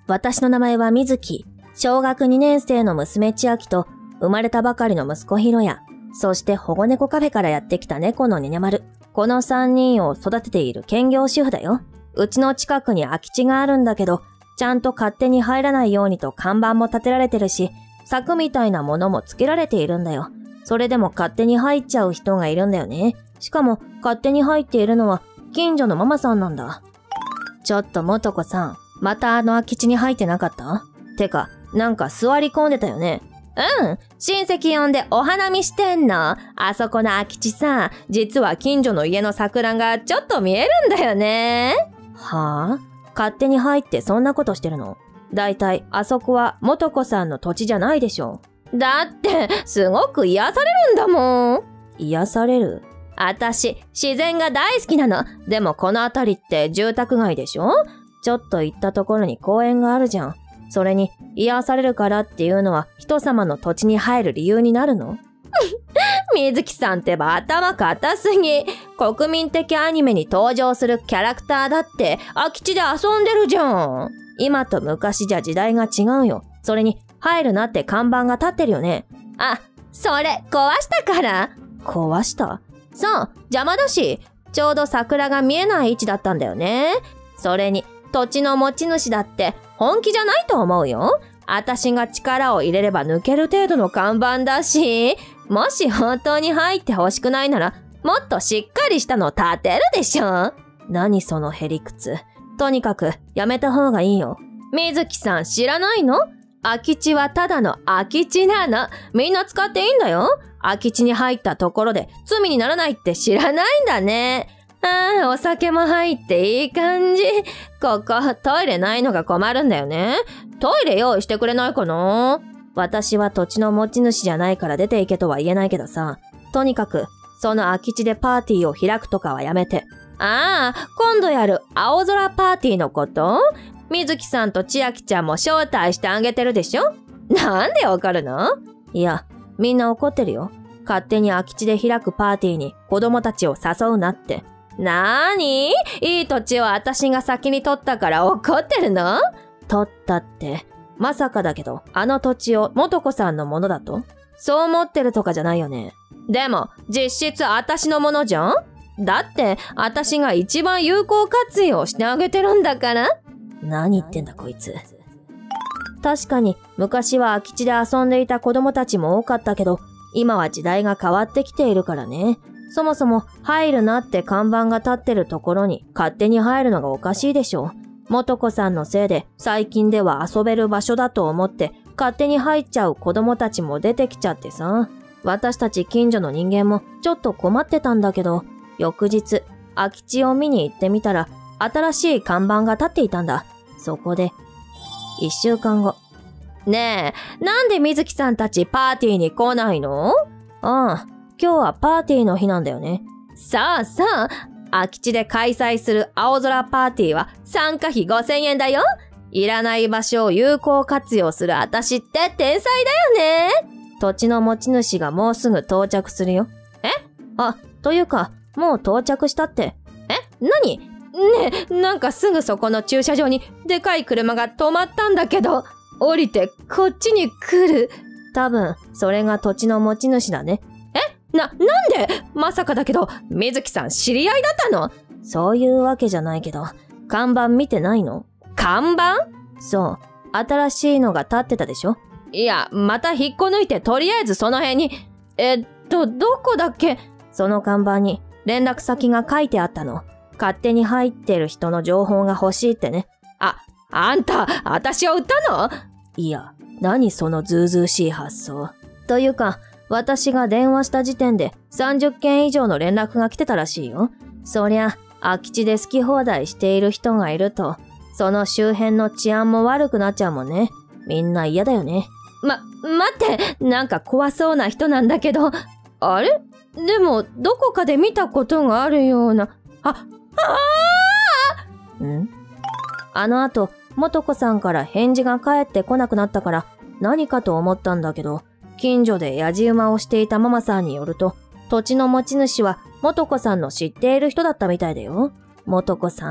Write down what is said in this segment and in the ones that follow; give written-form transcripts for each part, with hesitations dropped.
私の名前は水木。小学2年生の娘千秋と、生まれたばかりの息子ひろや、そして保護猫カフェからやってきた猫のににゃまる。この3人を育てている兼業主婦だよ。うちの近くに空き地があるんだけど、ちゃんと勝手に入らないようにと看板も立てられてるし、柵みたいなものもつけられているんだよ。それでも勝手に入っちゃう人がいるんだよね。しかも勝手に入っているのは近所のママさんなんだ。ちょっともとこさん、また空き地に入ってなかった？てか、なんか座り込んでたよね。うん、親戚呼んでお花見してんの。あそこの空き地さ、実は近所の家の桜がちょっと見えるんだよね。はぁ？勝手に入ってそんなことしてるの？だいたいあそこは元子さんの土地じゃないでしょ。だって、すごく癒されるんだもん。癒される？あたし、自然が大好きなの。でもこの辺りって住宅街でしょ？ちょっと行ったところに公園があるじゃん。それに、癒されるからっていうのは人様の土地に入る理由になるの？水木さんってば頭固すぎ。国民的アニメに登場するキャラクターだって空き地で遊んでるじゃん。今と昔じゃ時代が違うよ。それに、入るなって看板が立ってるよね。あ、それ壊したから。壊した？そう、邪魔だし、ちょうど桜が見えない位置だったんだよね。それに、土地の持ち主だって本気じゃないと思うよ。あたしが力を入れれば抜ける程度の看板だし、もし本当に入ってほしくないなら、もっとしっかりしたの立てるでしょ。何そのへりくつ。とにかくやめた方がいいよ。水木さん知らないの？空き地はただの空き地なの。みんな使っていいんだよ。空き地に入ったところで罪にならないって知らないんだね。ああ、お酒も入っていい感じ。ここトイレないのが困るんだよね。トイレ用意してくれないかな？私は土地の持ち主じゃないから出ていけとは言えないけどさ。とにかく、その空き地でパーティーを開くとかはやめて。ああ、今度やる青空パーティーのこと？水木さんと千秋ちゃんも招待してあげてるでしょ？なんでわかるの？いや、みんな怒ってるよ。勝手に空き地で開くパーティーに子供たちを誘うなって。なーに？いい土地を私が先に取ったから怒ってるの？取ったって、まさかだけど、あの土地を元子さんのものだと？そう思ってるとかじゃないよね。でも、実質私のものじゃん？だって、私が一番有効活用してあげてるんだから。何言ってんだこいつ。確かに、昔は空き地で遊んでいた子供たちも多かったけど、今は時代が変わってきているからね。そもそも入るなって看板が立ってるところに勝手に入るのがおかしいでしょ。元子さんのせいで最近では遊べる場所だと思って勝手に入っちゃう子供たちも出てきちゃってさ。私たち近所の人間もちょっと困ってたんだけど、翌日空き地を見に行ってみたら新しい看板が立っていたんだ。そこで、1週間後。ねえ、なんで水木さんたちパーティーに来ないの？ああ、今日はパーティーの日なんだよね。さあさあ、空き地で開催する青空パーティーは参加費5000円だよ。いらない場所を有効活用する私って天才だよね。土地の持ち主がもうすぐ到着するよ。え？あ、というか、もう到着したって。え？何？ねえ、なんかすぐそこの駐車場にでかい車が止まったんだけど、降りてこっちに来る。多分、それが土地の持ち主だね。なんで？まさかだけど、水木さん知り合いだったの？そういうわけじゃないけど、看板見てないの？看板？そう、新しいのが立ってたでしょ？いや、また引っこ抜いてとりあえずその辺に、どこだっけ？その看板に連絡先が書いてあったの。勝手に入ってる人の情報が欲しいってね。あんた、私を売ったの？いや、何そのずうずうしい発想。というか、私が電話した時点で30件以上の連絡が来てたらしいよ。そりゃ、空き地で好き放題している人がいると、その周辺の治安も悪くなっちゃうもんね。みんな嫌だよね。待って、なんか怖そうな人なんだけど。あれ？でも、どこかで見たことがあるような。あの後、元子さんから返事が返ってこなくなったから、何かと思ったんだけど、近所でやじ馬をしていたママさんによると、土地の持ち主は元子さんの知っている人だったみたいだよ。元子さん、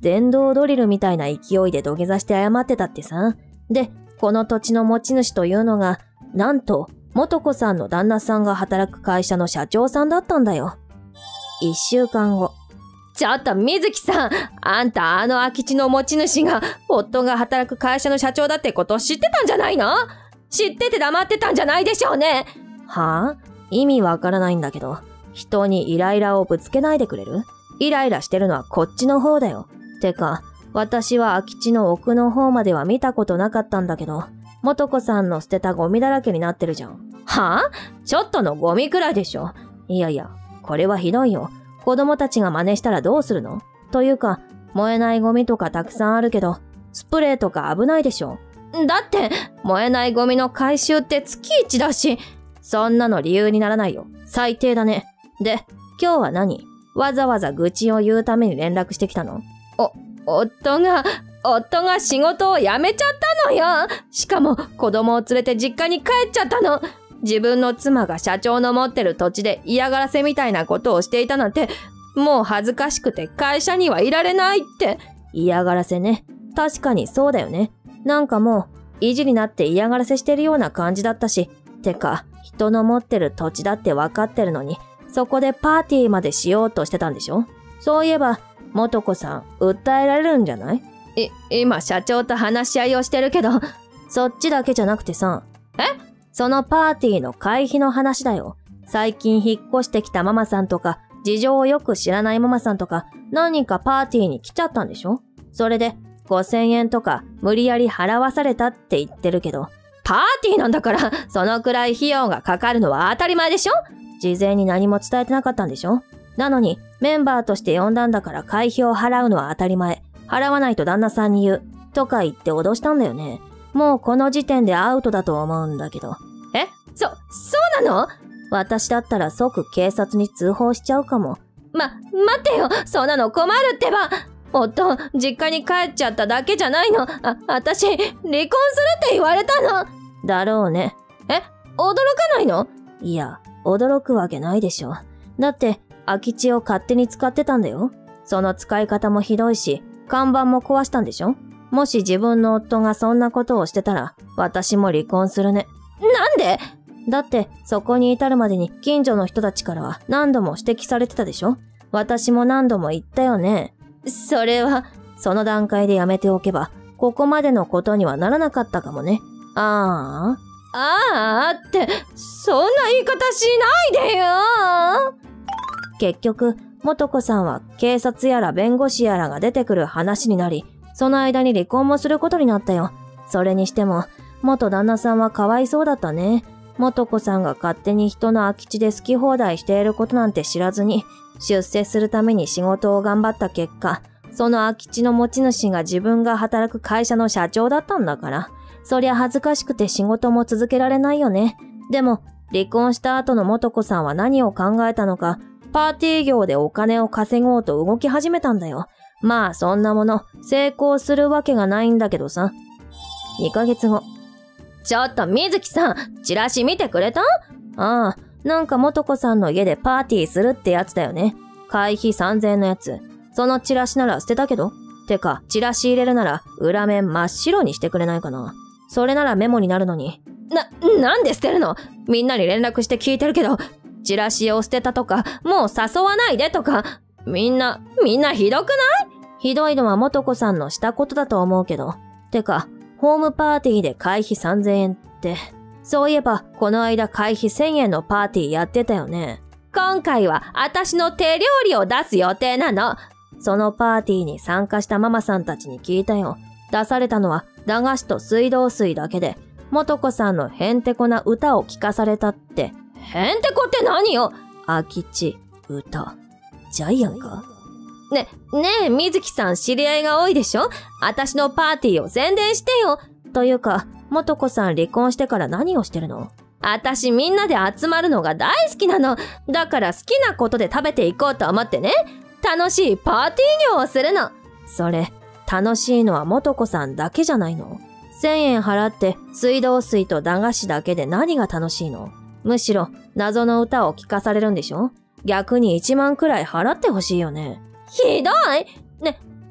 電動ドリルみたいな勢いで土下座して謝ってたってさ。で、この土地の持ち主というのが、なんと、元子さんの旦那さんが働く会社の社長さんだったんだよ。1週間後。ちょっと水木さん、あんた空き地の持ち主が、夫が働く会社の社長だってこと知ってたんじゃないの？知ってて黙ってたんじゃないでしょうね。はぁ？意味わからないんだけど、人にイライラをぶつけないでくれる？イライラしてるのはこっちの方だよ。てか、私は空き地の奥の方までは見たことなかったんだけど、元子さんの捨てたゴミだらけになってるじゃん。はぁ？ちょっとのゴミくらいでしょ。いやいや、これはひどいよ。子供たちが真似したらどうするの？というか、燃えないゴミとかたくさんあるけど、スプレーとか危ないでしょ。だって、燃えないゴミの回収って月1だし、そんなの理由にならないよ。最低だね。で、今日は何？わざわざ愚痴を言うために連絡してきたの？夫が仕事を辞めちゃったのよ。しかも子供を連れて実家に帰っちゃったの。自分の妻が社長の持ってる土地で嫌がらせみたいなことをしていたなんて、もう恥ずかしくて会社にはいられないって。嫌がらせね。確かにそうだよね。なんかもう、意地になって嫌がらせしてるような感じだったし。てか、人の持ってる土地だって分かってるのに、そこでパーティーまでしようとしてたんでしょ？そういえば、元子さん、訴えられるんじゃない？今社長と話し合いをしてるけど、そっちだけじゃなくてさ。そのパーティーの会費の話だよ。最近引っ越してきたママさんとか、事情をよく知らないママさんとか、何人かパーティーに来ちゃったんでしょ？それで、5000円とか無理やり払わされたって言ってるけど、パーティーなんだから、そのくらい費用がかかるのは当たり前でしょ？事前に何も伝えてなかったんでしょ？なのに、メンバーとして呼んだんだから会費を払うのは当たり前。払わないと旦那さんに言う。とか言って脅したんだよね。もうこの時点でアウトだと思うんだけど。そうなの？私だったら即警察に通報しちゃうかも。待ってよ。そんなの困るってば。夫、実家に帰っちゃっただけじゃないの。私、離婚するって言われたの。だろうね。驚かないの？いや、驚くわけないでしょ。だって、空き地を勝手に使ってたんだよ。その使い方もひどいし、看板も壊したんでしょ？もし自分の夫がそんなことをしてたら、私も離婚するね。なんで？だって、そこに至るまでに近所の人たちからは何度も指摘されてたでしょ？私も何度も言ったよね。それは、その段階でやめておけば、ここまでのことにはならなかったかもね。ああって、そんな言い方しないでよ。結局、元子さんは警察やら弁護士やらが出てくる話になり、その間に離婚もすることになったよ。それにしても、元旦那さんはかわいそうだったね。元子さんが勝手に人の空き地で好き放題していることなんて知らずに、出世するために仕事を頑張った結果、その空き地の持ち主が自分が働く会社の社長だったんだから、そりゃ恥ずかしくて仕事も続けられないよね。でも、離婚した後の元子さんは何を考えたのか、パーティー業でお金を稼ごうと動き始めたんだよ。まあそんなもの、成功するわけがないんだけどさ。2ヶ月後。ちょっと水木さん、チラシ見てくれた？ああ、なんか元子さんの家でパーティーするってやつだよね。会費3000円のやつ。そのチラシなら捨てたけど。てか、チラシ入れるなら裏面真っ白にしてくれないかな。それならメモになるのに。なんで捨てるの？みんなに連絡して聞いてるけど、チラシを捨てたとか、もう誘わないでとか、みんなひどくない？ひどいのは元子さんのしたことだと思うけど。てか、ホームパーティーで会費3000円って、そういえばこの間会費1000円のパーティーやってたよね。今回は私の手料理を出す予定なの。そのパーティーに参加したママさんたちに聞いたよ。出されたのは駄菓子と水道水だけで、元子さんのへんてこな歌を聞かされたって。へんてこって何よ？空き地、歌、ジャイアンか？ねえ、水木さん知り合いが多いでしょ？私のパーティーを宣伝してよ。というか、元子さん離婚してから何をしてるの？私みんなで集まるのが大好きなの。だから好きなことで食べていこうと思ってね。楽しいパーティー業をするの。それ、楽しいのは元子さんだけじゃないの？1000円払って水道水と駄菓子だけで何が楽しいの？むしろ謎の歌を聴かされるんでしょ？逆に1万くらい払ってほしいよね。ひどい！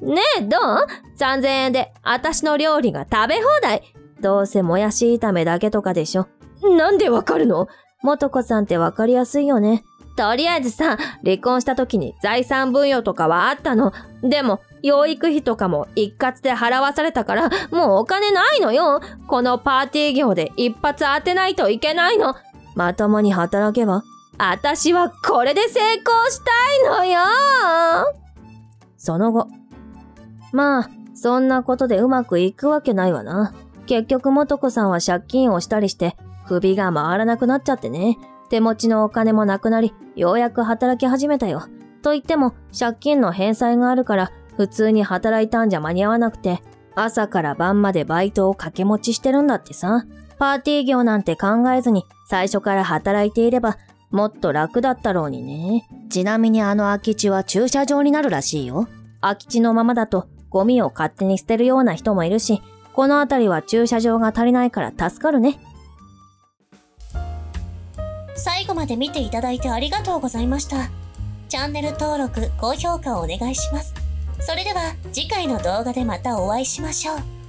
ねえ、どう ?3000 円で私の料理が食べ放題。どうせもやし炒めだけとかでしょ。なんでわかるの？元子さんってわかりやすいよね。とりあえずさ、離婚した時に財産分与とかはあったの。でも、養育費とかも一括で払わされたから、もうお金ないのよ。このパーティー業で一発当てないといけないの。まともに働けば？私はこれで成功したいのよ。その後。まあ、そんなことでうまくいくわけないわな。結局元子さんは借金をしたりして、首が回らなくなっちゃってね。手持ちのお金もなくなり、ようやく働き始めたよ。と言っても、借金の返済があるから、普通に働いたんじゃ間に合わなくて、朝から晩までバイトを掛け持ちしてるんだってさ。パーティー業なんて考えずに、最初から働いていれば、もっと楽だったろうにね。ちなみに空き地は駐車場になるらしいよ。空き地のままだと、ゴミを勝手に捨てるような人もいるし、この辺りは駐車場が足りないから助かるね。 最後まで見ていただいてありがとうございました。チャンネル登録、高評価をお願いします。それでは次回の動画でまたお会いしましょう。